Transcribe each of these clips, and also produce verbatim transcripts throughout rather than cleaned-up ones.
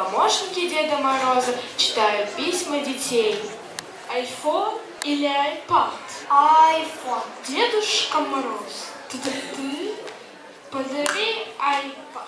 Помощники Деда Мороза читают письма детей. Айфон или айпад? Айфон. Дедушка Мороз, ты, ты, ты подари айпад.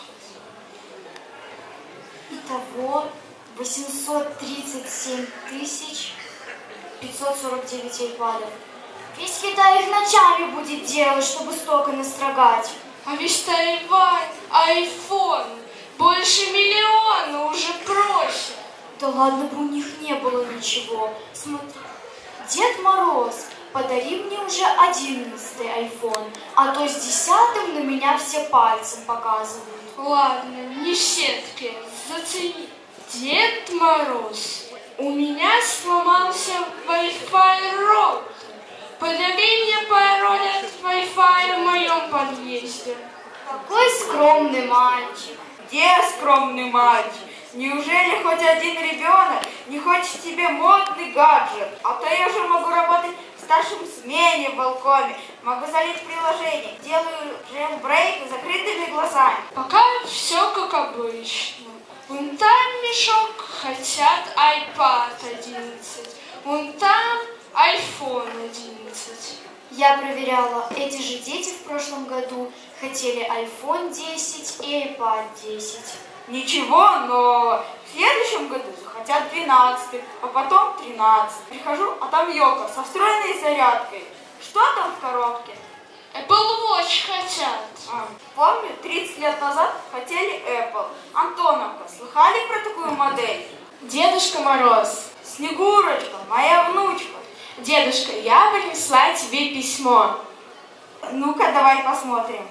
Итого восемьсот тридцать семь тысяч пятьсот сорок девять айпадов. Весь Китай их ночами будет делать, чтобы столько настрогать. А весь Тайвань айфон больше миллиона уже просит. Да ладно бы у них не было ничего. Смотри, Дед Мороз, подари мне уже одиннадцатый айфон, а то с десятым на меня все пальцем показывают. Ладно, не сетки, зацени. Дед Мороз, у меня сломался Wi-Fi роутер. Подари мне пароль от Wi-Fi в моем подъезде. Какой скромный мальчик. Где скромный мальчик? Неужели хоть один ребенок не хочет себе модный гаджет? А то я уже могу работать в старшем смене в Волкоме, могу залить приложение, делаю джейлбрейк с закрытыми глазами. Пока все как обычно. Вон там мешок хотят айпад одиннадцать, вон там айфон одиннадцать. Я проверяла, эти же дети в прошлом году хотели айфон десять и айпад десять. Ничего нового. В следующем году захотят двенадцатый, а потом тринадцатый. Прихожу, а там елка со встроенной зарядкой. Что там в коробке? Apple Watch хотят. А, помню, тридцать лет назад хотели Apple. Антоновка, слыхали про такую модель? Дедушка Мороз. Снегурочка, моя внучка. Дедушка, я принесла тебе письмо. Ну-ка, давай посмотрим.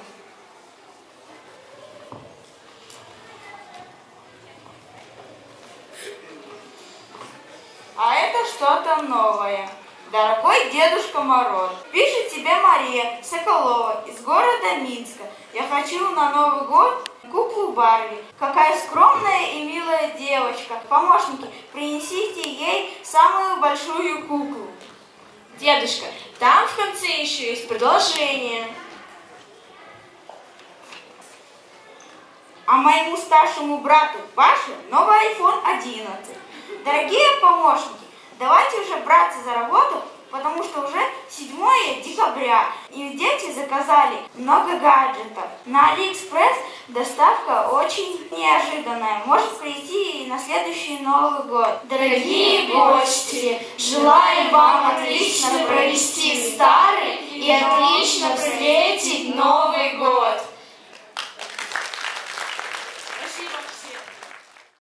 А это что-то новое. Дорогой Дедушка Мороз, пишет тебе Мария Соколова из города Минска. Я хочу на Новый год куклу Барби. Какая скромная и милая девочка. Помощники, принесите ей самую большую куклу. Дедушка, там в конце еще есть продолжение. А моему старшему брату Паше новый айфон одиннадцать. Дорогие помощники, давайте уже браться за работу, потому что уже седьмое декабря, и дети заказали много гаджетов. На Алиэкспресс доставка очень неожиданная, может прийти и на следующий Новый год. Дорогие гости, желаем вам отлично провести старый и отлично встретить Новый год. Спасибо всем.